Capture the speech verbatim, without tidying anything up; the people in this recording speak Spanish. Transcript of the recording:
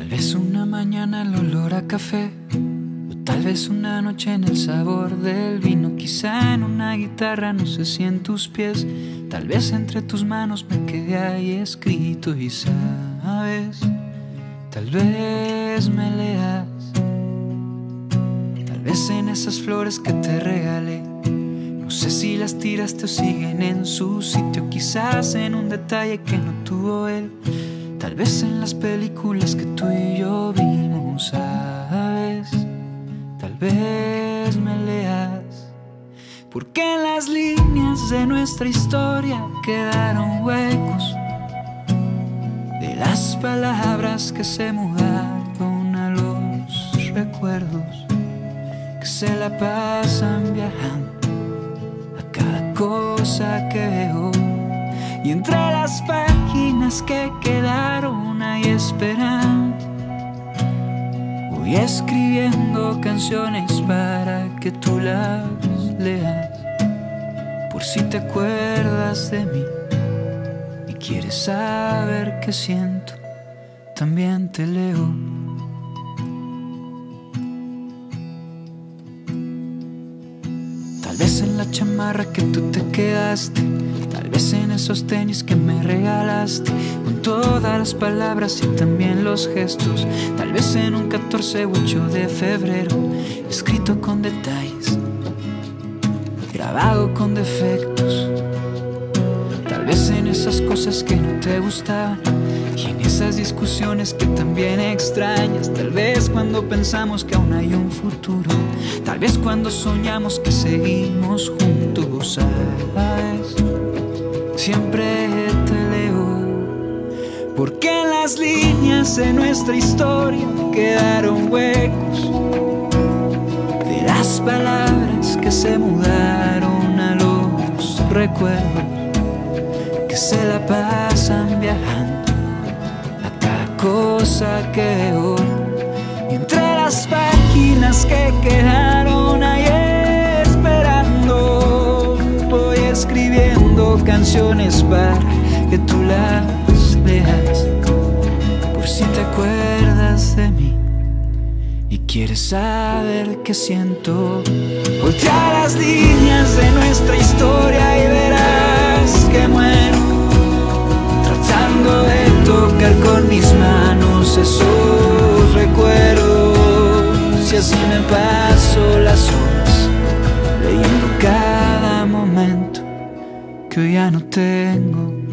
vez una mañana el olor a café, o tal vez una noche en el sabor del vino. Quizá en una guitarra, no sé si en tus pies. Tal vez entre tus manos me quedé ahí escrito. Y sabes, tal vez me leas, tal vez en esas flores que te regalé. No sé si las tiraste o siguen en su sitio. Quizás en un detalle que no tuvo él. Tal vez en las películas que tú y yo vimos. ¿Sabes? Tal vez me leas, porque en las líneas de nuestra historia quedaron huecos de las palabras que se mudaron a los recuerdos que se la pasan viajando a cada cosa que veo. Y entre las páginas que quedaron ahí esperando, voy escribiendo canciones para que tú las leas. Por si te acuerdas de mí y quieres saber qué siento, también te leo. Tal vez en la chamarra que tú te quedaste, tal vez en esos tenis que me regalaste, con todas las palabras y también los gestos. Tal vez en un catorce u ocho de febrero, escrito con detalles, grabado con defectos. Tal vez en esas cosas que no te gustaban y en esas discusiones que también extrañas. Tal vez cuando pensamos que aún hay un futuro, tal vez cuando soñamos que seguimos juntos. ¿Sabes? Siempre te leo, porque en las líneas de nuestra historia quedaron huecos de las palabras que se mudaron a los recuerdos que se la pasan viajando a cada cosa que veo. Y entre las páginas que quedaron ahí esperando, voy escribiendo canciones para que tú las leas. Por si te acuerdas de mí y quieres saber qué siento, voltea las líneas de nuestra historia y verás que muero tratando de tocar con mis manos esos recuerdos. Y así me paso las horas leyendo cada momento que hoy ya no tengo.